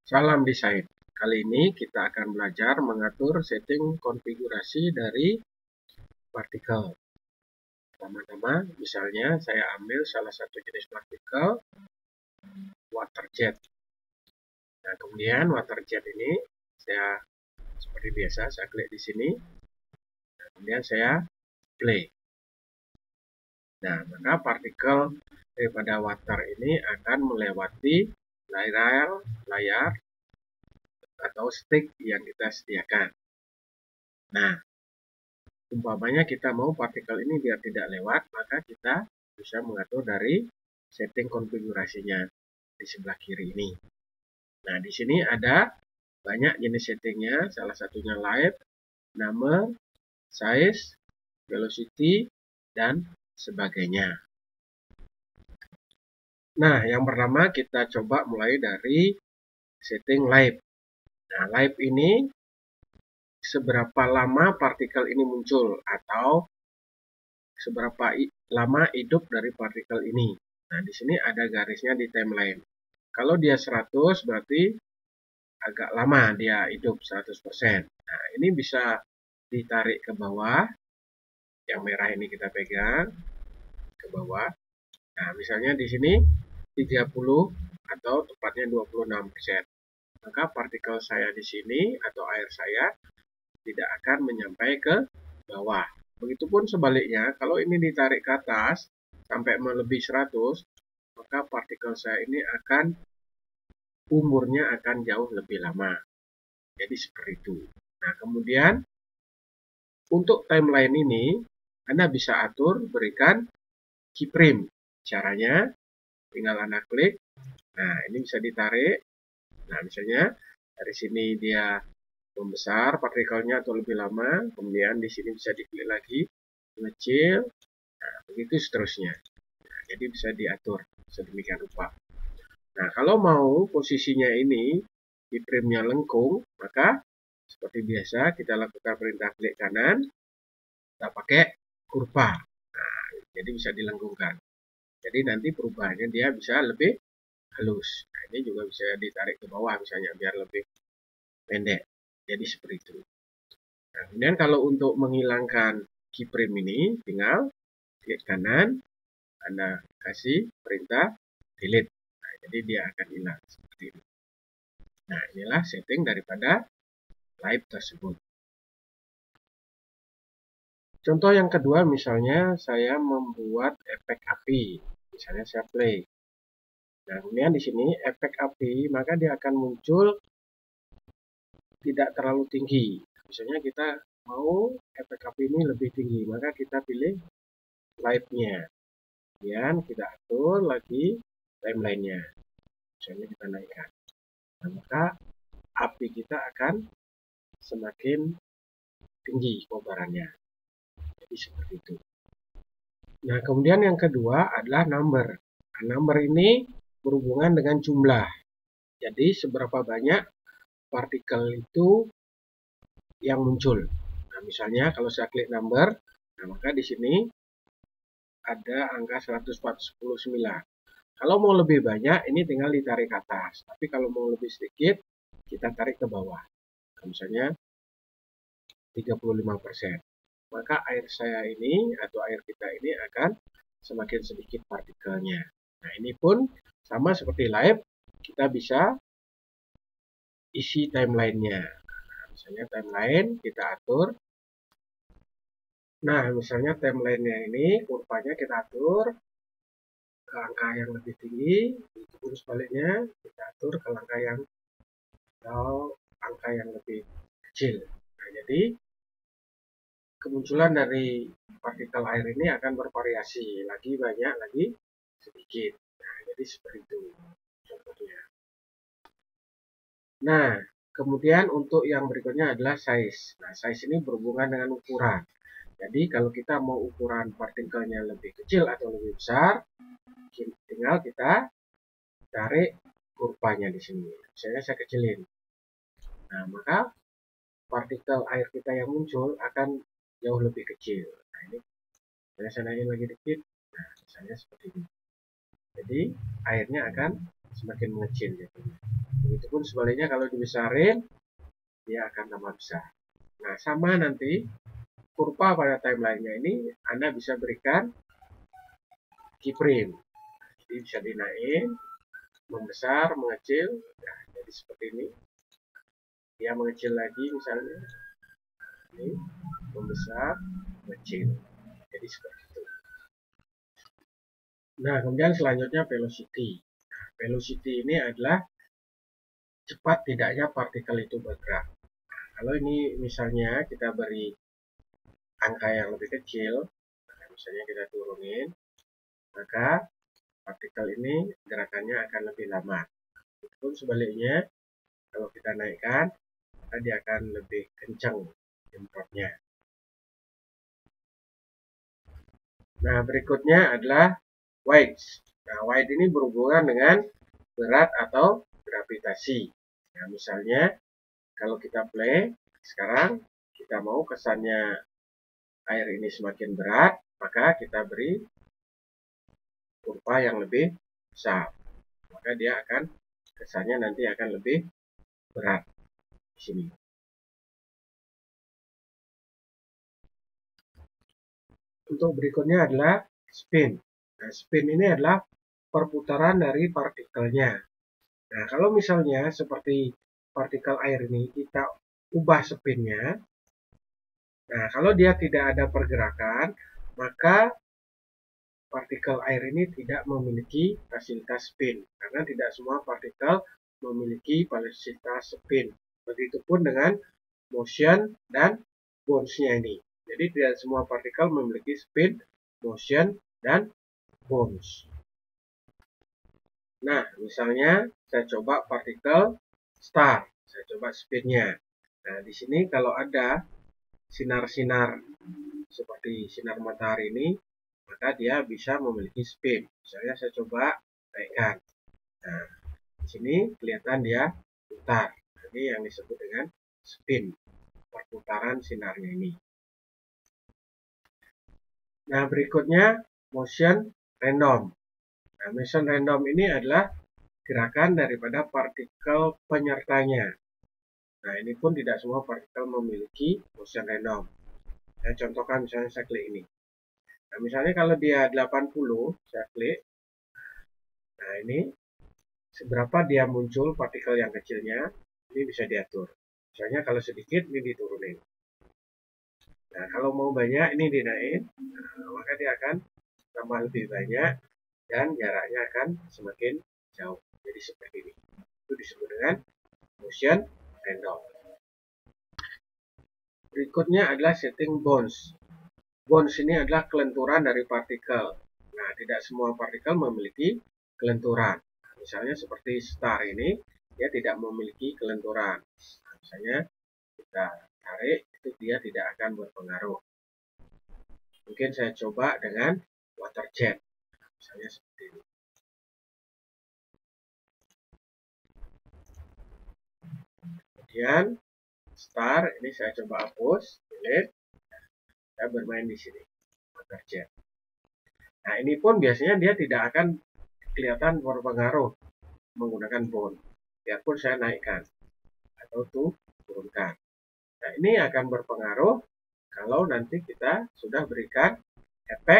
Salam desain. Kali ini kita akan belajar mengatur setting konfigurasi dari partikel. Pertama-tama, misalnya saya ambil salah satu jenis partikel, water jet. Nah, kemudian water jet ini saya seperti biasa saya klik di sini. Nah, kemudian saya play. Nah, maka partikel daripada water ini akan melewati layar atau stick yang kita sediakan. Nah, umpamanya kita mau partikel ini biar tidak lewat, maka kita bisa mengatur dari setting konfigurasinya di sebelah kiri ini. Nah, di sini ada banyak jenis settingnya, salah satunya light, number, size, velocity, dan sebagainya. Nah, yang pertama kita coba mulai dari setting light. Nah, light ini seberapa lama partikel ini muncul atau seberapa lama hidup dari partikel ini. Nah, di sini ada garisnya di timeline. Kalau dia 100 berarti agak lama dia hidup 100%. Nah, ini bisa ditarik ke bawah. Yang merah ini kita pegang ke bawah. Nah, misalnya di sini 30 atau tepatnya 26%. Maka partikel saya di sini atau air saya tidak akan menyampai ke bawah. Begitupun sebaliknya, kalau ini ditarik ke atas sampai melebihi 100, maka partikel saya ini akan umurnya akan jauh lebih lama. Jadi seperti itu. Nah, kemudian untuk timeline ini Anda bisa atur berikan keyframe. Caranya tinggal Anda klik. Nah, ini bisa ditarik. Nah, misalnya dari sini dia membesar partikelnya atau lebih lama, kemudian di sini bisa diklik lagi, mengecil, nah, begitu seterusnya. Nah, jadi bisa diatur sedemikian rupa. Nah, kalau mau posisinya ini di frame-nya lengkung, maka seperti biasa kita lakukan perintah klik kanan, kita pakai kurva. Nah, jadi bisa dilengkungkan. Jadi nanti perubahannya dia bisa lebih halus. Nah, ini juga bisa ditarik ke bawah misalnya biar lebih pendek. Jadi seperti itu. Nah, kemudian kalau untuk menghilangkan keyframe ini, tinggal klik kanan, Anda kasih perintah delete. Nah, jadi dia akan hilang seperti ini. Nah, inilah setting daripada live tersebut. Contoh yang kedua, misalnya saya membuat efek api. Misalnya saya play. Nah, kemudian di sini efek api, maka dia akan muncul tidak terlalu tinggi. Misalnya kita mau efek api ini lebih tinggi, maka kita pilih light-nya. Kemudian kita atur lagi timeline-nya. Misalnya kita naikkan. Nah, maka api kita akan semakin tinggi kobarannya. Jadi seperti itu. Nah, kemudian yang kedua adalah number. Nah, number ini berhubungan dengan jumlah. Jadi seberapa banyak partikel itu yang muncul. Nah, misalnya kalau saya klik number, nah maka di sini ada angka 149. Kalau mau lebih banyak, ini tinggal ditarik ke atas. Tapi kalau mau lebih sedikit, kita tarik ke bawah. Nah, misalnya 35%. Maka air saya ini atau air kita ini akan semakin sedikit partikelnya. Nah, ini pun sama seperti live, kita bisa isi timeline-nya. Nah, misalnya timeline kita atur. Nah, misalnya timeline-nya ini kurvanya kita atur ke angka yang lebih tinggi, itu sebaliknya kita atur ke angka yang atau angka yang lebih kecil. Nah, jadi kemunculan dari partikel air ini akan bervariasi, lagi banyak, lagi sedikit. Nah, jadi seperti itu contohnya. Nah, kemudian untuk yang berikutnya adalah size. Nah, size ini berhubungan dengan ukuran. Jadi kalau kita mau ukuran partikelnya lebih kecil atau lebih besar, tinggal kita tarik kurvanya di sini. Misalnya saya kecilin. Nah, maka partikel air kita yang muncul akan jauh lebih kecil. Nah, ini saya naikin lagi dikit. Nah, misalnya seperti ini. Jadi airnya akan semakin mengecil jadinya. Begitupun sebaliknya kalau dibesarin, dia akan tambah besar. Nah, sama nanti kurva pada timeline-nya ini Anda bisa berikan keyframe. Jadi bisa dinaikin, membesar, mengecil. Nah, jadi seperti ini. Dia mengecil lagi misalnya. Ini membesar, mengecil. Jadi seperti itu. Nah, kemudian selanjutnya velocity. Nah, velocity ini adalah cepat tidaknya partikel itu bergerak. Nah, kalau ini misalnya kita beri angka yang lebih kecil, nah misalnya kita turunin, maka partikel ini gerakannya akan lebih lama. Pun sebaliknya, kalau kita naikkan, maka dia akan lebih kencang jemprotnya. Nah, berikutnya adalah weight. Nah, weight ini berhubungan dengan berat atau gravitasi. Nah, misalnya, kalau kita play, sekarang kita mau kesannya air ini semakin berat, maka kita beri kurva yang lebih besar. Maka dia akan kesannya nanti akan lebih berat di sini. Untuk berikutnya adalah spin. Nah, spin ini adalah perputaran dari partikelnya. Nah, kalau misalnya seperti partikel air ini kita ubah spinnya, nah kalau dia tidak ada pergerakan, maka partikel air ini tidak memiliki fasilitas spin, karena tidak semua partikel memiliki fasilitas spin. Begitupun dengan motion dan bounce-nya ini. Jadi tidak semua partikel memiliki spin, motion, dan bounce. Nah, misalnya saya coba partikel star, saya coba spinnya. Nah, di sini kalau ada sinar-sinar seperti sinar matahari ini, maka dia bisa memiliki spin. Misalnya saya coba naikkan. Nah, di sini kelihatan dia putar. Ini yang disebut dengan spin, perputaran sinarnya ini. Nah, berikutnya motion random. Nah, motion random ini adalah gerakan daripada partikel penyertanya. Nah, ini pun tidak semua partikel memiliki motion random. Saya contohkan misalnya saya klik ini. Nah, misalnya kalau dia 80, saya klik. Nah, ini seberapa dia muncul partikel yang kecilnya, ini bisa diatur. Misalnya kalau sedikit, ini diturunin. Nah, kalau mau banyak, ini dinaikin. Nah, maka dia akan tambah lebih banyak dan jaraknya akan semakin jauh. Jadi seperti ini. Itu disebut dengan motion random. Berikutnya adalah setting bounce. Bounce ini adalah kelenturan dari partikel. Nah, tidak semua partikel memiliki kelenturan. Misalnya seperti star ini, dia tidak memiliki kelenturan. Nah, misalnya kita tarik, itu dia tidak akan berpengaruh. Mungkin saya coba dengan water jet. Misalnya seperti ini. Kemudian star, ini saya coba hapus, delete. Saya bermain di sini, water jet. Nah, ini pun biasanya dia tidak akan kelihatan berpengaruh menggunakan bounce. Biarpun saya naikkan atau turunkan. Nah, ini akan berpengaruh kalau nanti kita sudah berikan efek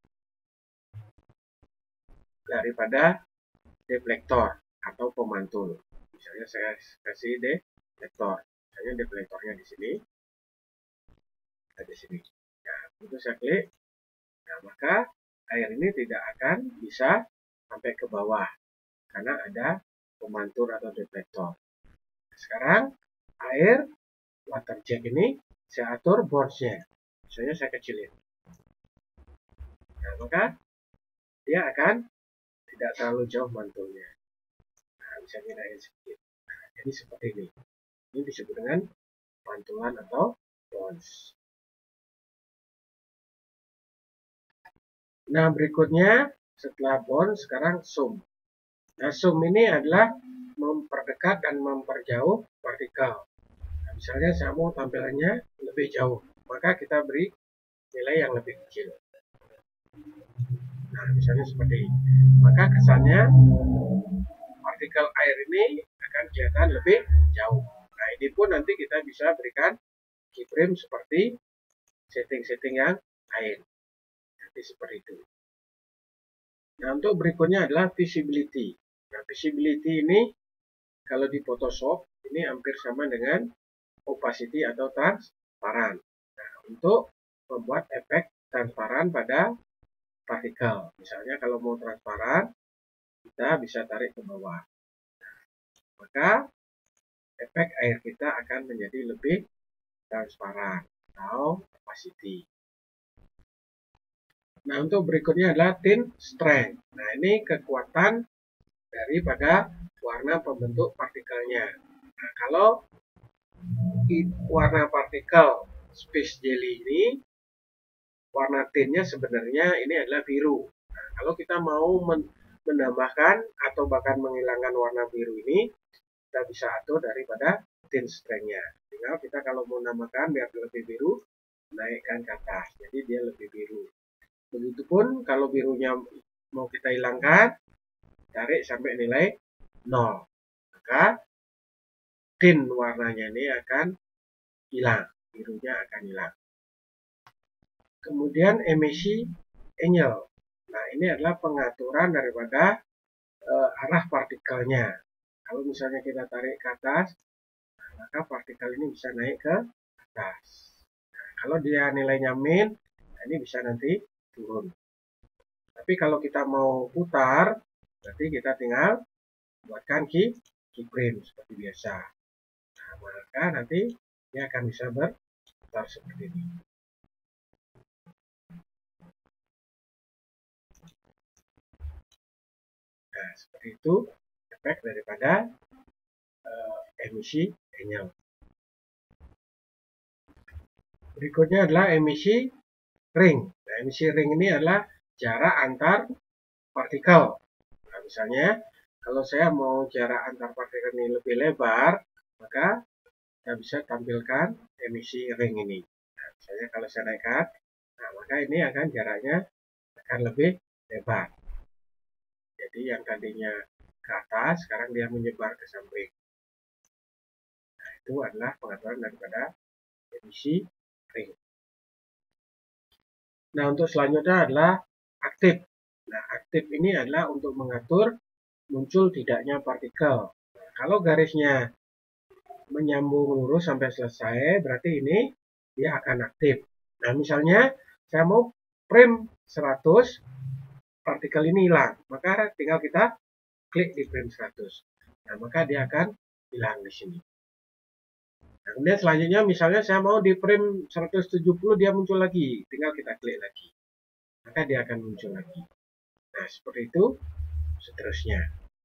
daripada deflektor atau pemantul. Misalnya saya kasih deflektor. Misalnya deflektornya di sini. Di sini. Nah, begitu saya klik. Nah, maka air ini tidak akan bisa sampai ke bawah karena ada pemantul atau deflektor. Sekarang air water jet ini saya atur bounce-nya. Misalnya saya kecilin. Nah, maka dia akan tidak terlalu jauh mantulnya. Nah, bisa ngedain sedikit. Nah, jadi seperti ini. Ini disebut dengan pantulan atau bounce. Nah, berikutnya setelah bounce sekarang zoom. Nah, zoom ini adalah memperdekat dan memperjauh partikel. Nah, misalnya saya mau tampilannya lebih jauh, maka kita beri nilai yang lebih kecil. Nah, misalnya seperti ini. Maka kesannya partikel air ini akan kelihatan lebih jauh. Nah, ini pun nanti kita bisa berikan keyframe seperti setting-setting yang lain. Nanti seperti itu. Nah, untuk berikutnya adalah visibility. Nah, visibility ini kalau di Photoshop ini hampir sama dengan opacity atau transparan. Nah, untuk membuat efek transparan pada partikel. Misalnya kalau mau transparan, kita bisa tarik ke bawah. Maka efek air kita akan menjadi lebih transparan atau opacity. Nah, untuk berikutnya adalah tint strength. Nah, ini kekuatan daripada warna pembentuk partikelnya. Nah, kalau warna partikel space jelly ini, warna tintnya sebenarnya ini adalah biru. Nah, kalau kita mau menambahkan atau bahkan menghilangkan warna biru ini, kita bisa atur daripada tint strength-nya. Tinggal kita kalau mau namakan biar lebih biru, naikkan ke atas. Jadi dia lebih biru. Begitupun kalau birunya mau kita hilangkan, tarik sampai nilai 0. Maka tint warnanya ini akan hilang. Birunya akan hilang. Kemudian emisi angle. Nah, ini adalah pengaturan daripada arah partikelnya. Kalau misalnya kita tarik ke atas, maka partikel ini bisa naik ke atas. Nah, kalau dia nilainya min, nah ini bisa nanti turun. Tapi kalau kita mau putar, berarti kita tinggal buatkan keyframe seperti biasa. Nah, maka nanti dia akan bisa berputar seperti ini. Nah, seperti itu efek daripada emisi angle. Berikutnya adalah emisi ring. Nah, emisi ring ini adalah jarak antar partikel. Nah, misalnya kalau saya mau jarak antar partikel ini lebih lebar, maka saya bisa tampilkan emisi ring ini. Nah, misalnya kalau saya naikkan, nah maka ini akan jaraknya akan lebih lebar. Jadi yang tadinya ke atas, sekarang dia menyebar ke samping. Nah, itu adalah pengaturan daripada emisi ring. Nah, untuk selanjutnya adalah aktif. Nah, aktif ini adalah untuk mengatur muncul tidaknya partikel. Nah, kalau garisnya menyambung lurus sampai selesai, berarti ini dia akan aktif. Nah, misalnya saya mau frame 100, partikel ini hilang. Maka tinggal kita klik di frame 100. Nah, maka dia akan hilang di sini. Nah, kemudian selanjutnya misalnya saya mau di frame 170 dia muncul lagi, tinggal kita klik lagi. Maka dia akan muncul lagi. Nah, seperti itu seterusnya.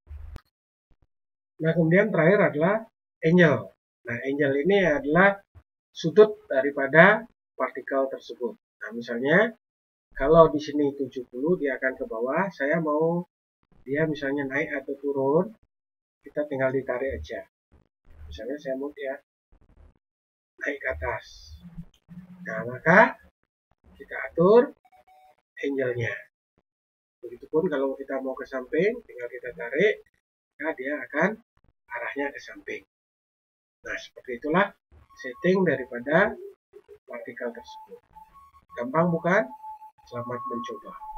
Nah, kemudian terakhir adalah angle. Nah, angle ini adalah sudut daripada partikel tersebut. Nah, misalnya kalau di sini 70 dia akan ke bawah, saya mau dia misalnya naik atau turun, kita tinggal ditarik aja. Misalnya saya mau dia naik ke atas. Nah, maka kita atur angle-nya. Begitupun kalau kita mau ke samping, tinggal kita tarik, maka dia akan arahnya ke samping. Nah, seperti itulah setting daripada partikel tersebut. Gampang bukan? Selamat mencoba.